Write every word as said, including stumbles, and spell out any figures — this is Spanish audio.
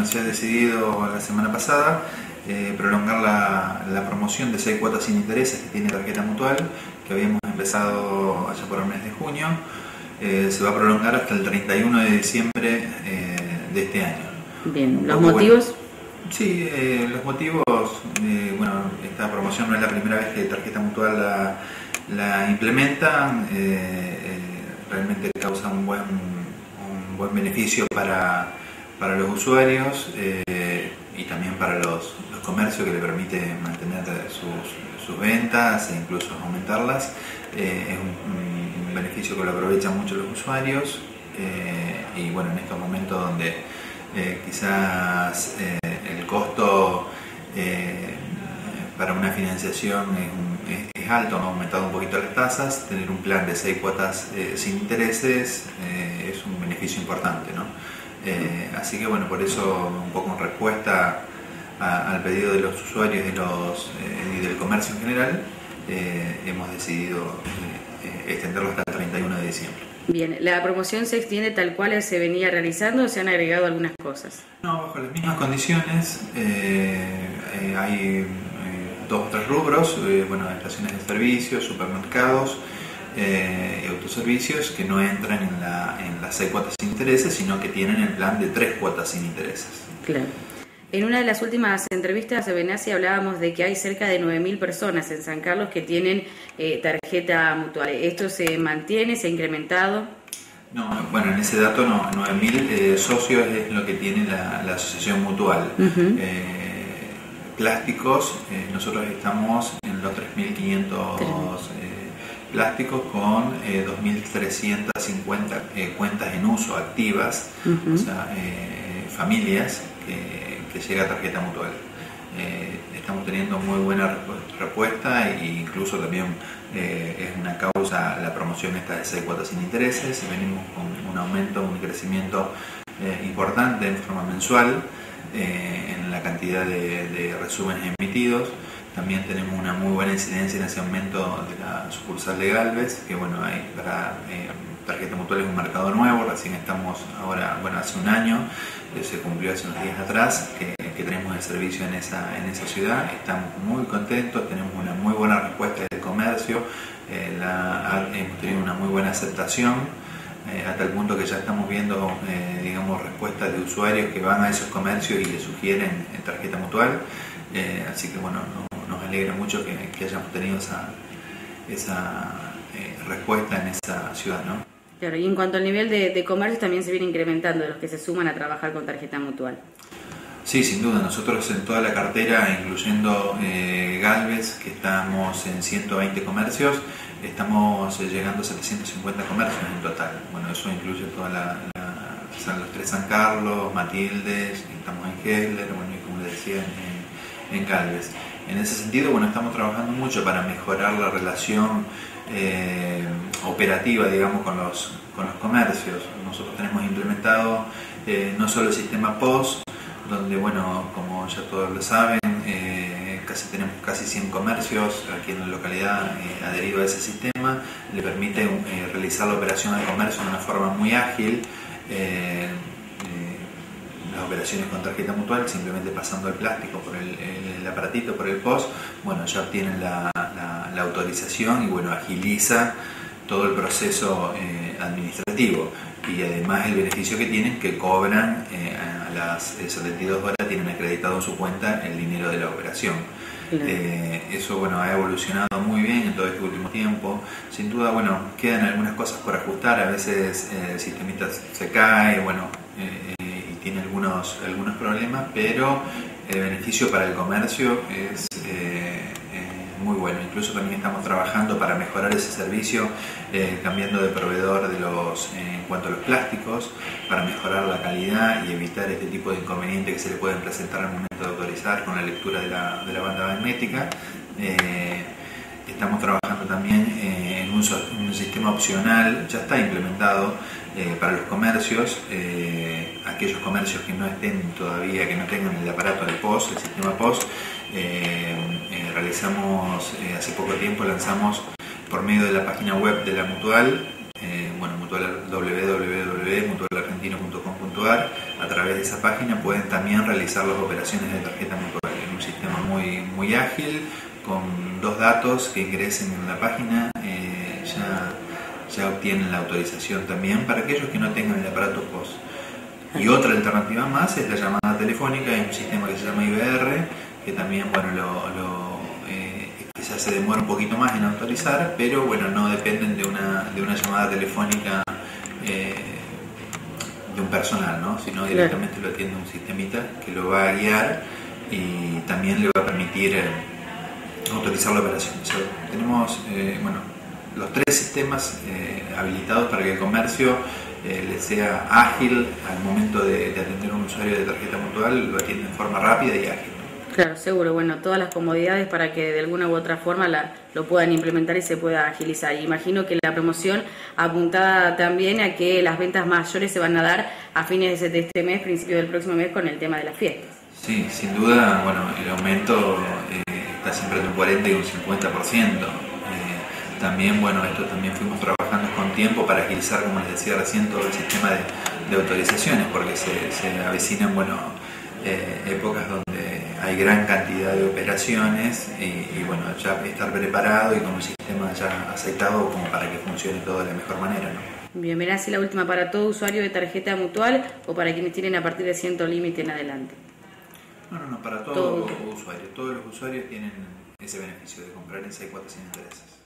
se ha decidido la semana pasada eh, prolongar la, la promoción de seis cuotas sin intereses que tiene Tarjeta Mutual, que habíamos empezado allá por el mes de junio. Eh, se va a prolongar hasta el treinta y uno de diciembre eh, de este año. Bien, ¿los motivos? Bueno, sí, eh, los motivos, eh, bueno, esta promoción no es la primera vez que Tarjeta Mutual la, la implementa, eh, eh, realmente causa un buen, un buen beneficio para, para los usuarios eh, y también para los, los comercios, que le permite mantener sus, sus ventas e incluso aumentarlas. Eh, es un, un beneficio que lo aprovechan mucho los usuarios eh, y bueno, en estos momentos donde eh, quizás eh, el costo eh, para una financiación es, un, es, es alto, no ha aumentado un poquito las tasas, tener un plan de seis cuotas eh, sin intereses eh, es un beneficio importante, ¿no? Eh, así que bueno, por eso un poco en respuesta a, al pedido de los usuarios y, los, eh, y del comercio en general, eh, hemos decidido eh, extenderlo hasta el treinta y uno de diciembre. Bien, ¿la promoción se extiende tal cual se venía realizando o se han agregado algunas cosas? No, bajo las mismas condiciones. eh, eh, hay eh, dos o tres rubros, eh, bueno, estaciones de servicios, supermercados eh, y autoservicios que no entran en, la, en las seis cuotas sin intereses, sino que tienen el plan de tres cuotas sin intereses. Claro. En una de las últimas entrevistas de Benassi hablábamos de que hay cerca de nueve mil personas en San Carlos que tienen eh, tarjeta mutual. ¿Esto se mantiene, se ha incrementado? No, bueno, en ese dato no, nueve mil eh, socios es lo que tiene la, la asociación mutual. Uh-huh. eh, plásticos, eh, nosotros estamos en los tres mil quinientos eh, plásticos con eh, dos mil trescientas cincuenta eh, cuentas en uso activas, uh-huh. O sea, eh, familias que que llega a Tarjeta Mutual. Eh, estamos teniendo muy buena respuesta e incluso también eh, es una causa la promoción esta de seis cuotas sin intereses. Venimos con un aumento, un crecimiento eh, importante en forma mensual eh, en la cantidad de, de resúmenes emitidos. También tenemos una muy buena incidencia en ese aumento de la sucursal de Galvez, que bueno, hay para eh, Tarjeta Mutual es un mercado nuevo, recién estamos ahora, bueno, hace un año, eh, se cumplió hace unos días atrás, que, que tenemos el servicio en esa, en esa ciudad. Estamos muy contentos, tenemos una muy buena respuesta del comercio, eh, la, hemos tenido una muy buena aceptación, eh, a tal punto que ya estamos viendo, eh, digamos, respuestas de usuarios que van a esos comercios y les sugieren en Tarjeta Mutual, eh, así que bueno, no, nos alegra mucho que, que hayamos tenido esa, esa eh, respuesta en esa ciudad, ¿no? Claro, y en cuanto al nivel de, de comercio también se viene incrementando de los que se suman a trabajar con Tarjeta Mutual. Sí, sin duda. Nosotros en toda la cartera, incluyendo eh, Galvez, que estamos en ciento veinte comercios, estamos eh, llegando a setecientos cincuenta comercios en total. Bueno, eso incluye toda la, la San, los tres San Carlos, Matildes, estamos en Hessler, bueno, y como les decía, en, en Galvez. En ese sentido, bueno, estamos trabajando mucho para mejorar la relación eh, operativa, digamos, con los, con los comercios. Nosotros tenemos implementado eh, no solo el sistema P O S, donde, bueno, como ya todos lo saben, eh, casi tenemos casi cien comercios aquí en la localidad eh, adheridos a ese sistema. Le permite eh, realizar la operación de comercio de una forma muy ágil. Eh, las operaciones con Tarjeta Mutual, simplemente pasando el plástico por el, el, el aparatito, por el P O S, bueno, ya obtienen la, la, la autorización y bueno, agiliza todo el proceso eh, administrativo. Y además el beneficio que tienen, que cobran eh, a las setenta y dos horas, tienen acreditado en su cuenta el dinero de la operación. Claro. Eh, eso, bueno, ha evolucionado muy bien en todo este último tiempo. Sin duda, bueno, quedan algunas cosas por ajustar. A veces eh, el sistemita se cae, bueno, eh, tiene algunos, algunos problemas, pero el beneficio para el comercio es eh, eh, muy bueno. Incluso también estamos trabajando para mejorar ese servicio, eh, cambiando de proveedor de los, eh, en cuanto a los plásticos, para mejorar la calidad y evitar este tipo de inconvenientes que se le pueden presentar al momento de autorizar con la lectura de la, de la banda magnética. Eh, estamos trabajando también eh, en un, un sistema opcional, ya está implementado eh, para los comercios, eh, aquellos comercios que no estén todavía, que no tengan el aparato del P O S, el sistema P O S. eh, eh, realizamos, eh, hace poco tiempo lanzamos por medio de la página web de la Mutual, eh, bueno, mutual, w w w punto mutual argentino punto com punto a r, a través de esa página pueden también realizar las operaciones de tarjeta mutual. Es un sistema muy, muy ágil, con dos datos que ingresen en la página, eh, ya, ya obtienen la autorización también para aquellos que no tengan el aparato P O S. Y otra alternativa más es la llamada telefónica. Hay un sistema que se llama I B R, que también, bueno, lo, lo, eh, quizás se demora un poquito más en autorizar, pero bueno, no dependen de una, de una llamada telefónica eh, de un personal, ¿no? Sino directamente lo atiende un sistemita que lo va a guiar y también le va a permitir eh, autorizar la operación. O sea, tenemos eh, bueno, los tres sistemas eh, habilitados para que el comercio eh, le sea ágil al momento de, de atender a un usuario de tarjeta mutual, lo atiende en forma rápida y ágil. Claro, seguro. Bueno, todas las comodidades para que de alguna u otra forma la, lo puedan implementar y se pueda agilizar. Y imagino que la promoción apuntada también a que las ventas mayores se van a dar a fines de este mes, principio del próximo mes, con el tema de las fiestas. Sí, sin duda, bueno, el aumento eh, está siempre entre un cuarenta y un cincuenta por ciento. Eh, también, bueno, esto también fuimos trabajando con tiempo para agilizar, como les decía recién, todo el sistema de, de autorizaciones, porque se, se avecinan, bueno, eh, épocas donde hay gran cantidad de operaciones y, y bueno, ya estar preparado y con un sistema ya aceitado como para que funcione todo de la mejor manera, ¿no? Bien, verá si la última para todo usuario de tarjeta mutual o para quienes tienen a partir de cierto límite en adelante. No, no, no, para todo, todo usuario. Todos los usuarios tienen ese beneficio de comprar en seis cuotas sin intereses.